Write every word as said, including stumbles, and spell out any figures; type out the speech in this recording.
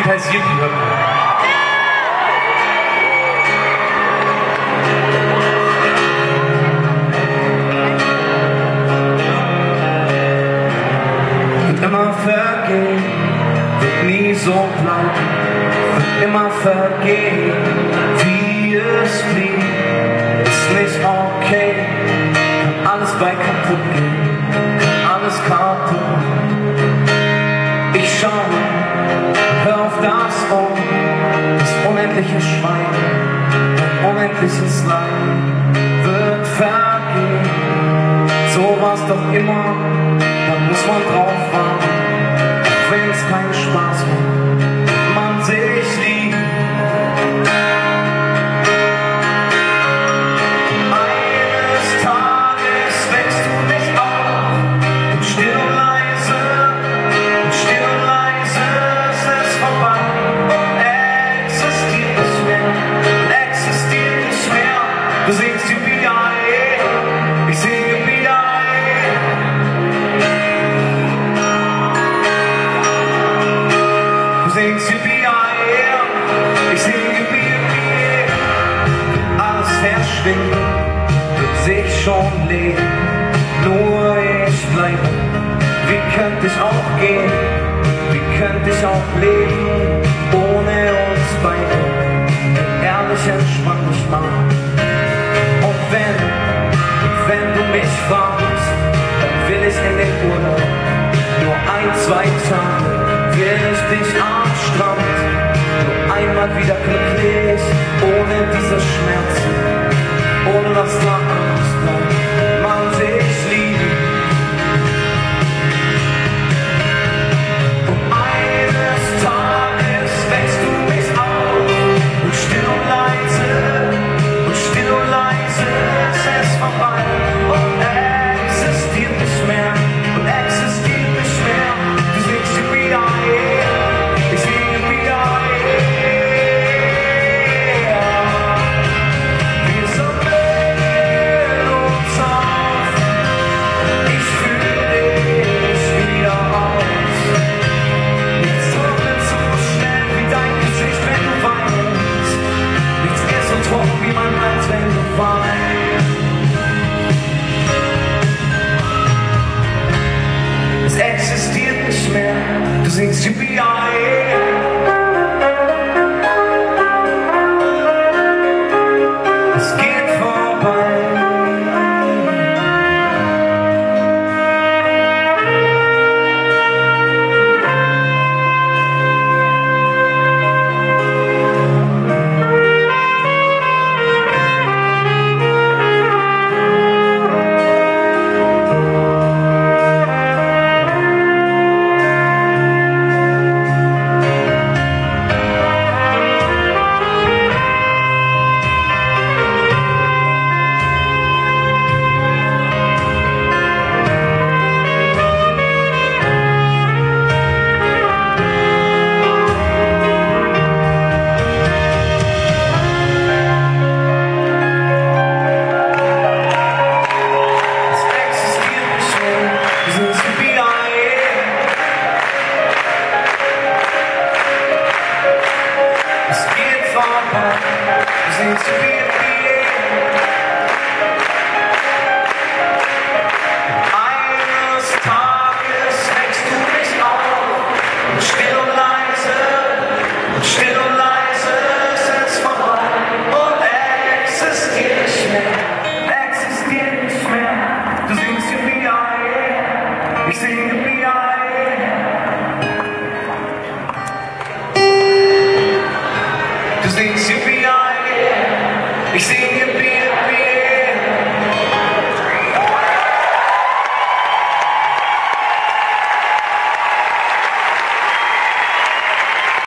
heißt Yippie, hört mal. Immer vergehen, wird nie so bleiben, wird immer vergehen, wie es blieb, ist nicht okay, kann alles bei kaputt gehen, kann alles kaputt. Ich schau, hör auf das um, das unendliche Schweigen, ein unendliches Leid wird vergehen, so war's doch immer. Da muss man drauf warten, auch wenn es keinen Spaß macht, man sich liebt. Eines Tages wächst du nicht auf, und still und leise, und still und leise ist es vorbei, und existiert nicht mehr, und existiert nicht mehr. Du singst die wieder, ich singe wieder. Singst du wie ein, ich singe wie ein, alles verschwindet, wird sich schon leben, nur ich bleibe. Wie könnte ich auch gehen, wie könnte ich auch leben, ohne uns beide, ehrlich entspann dich mal. Und wenn, wenn du mich fragst, dann will ich in den Urlaub, nur ein, zwei Tage. Will ich dich am Strand, nur einmal wieder glücklich, ohne diese Schmerzen, ohne dass da Angst bleibt, man sich liebt. Und eines Tages wächst du mich auf, und still und leise, und still und leise ist es vorbei, und existiert nicht mehr, und existiert nicht mehr. Du singst du wieder. Ich singe wieder, wir sammeln uns auf, ich fühle dich wieder aus. Nichts trocknet so schnell wie dein Gesicht, wenn du weinst. Nichts ist so trocken wie mein Hals, wenn du weinst. Es existiert nicht mehr, du singst wie wieder. Es geht vorbei. Singst du wieder, eines Tages wächst du mich auf, und still und leise, und still und leise ist es vorbei, und existiert nicht mehr, existiert nicht mehr. Du singst wie ein, ich singe wie ein. Du singst wie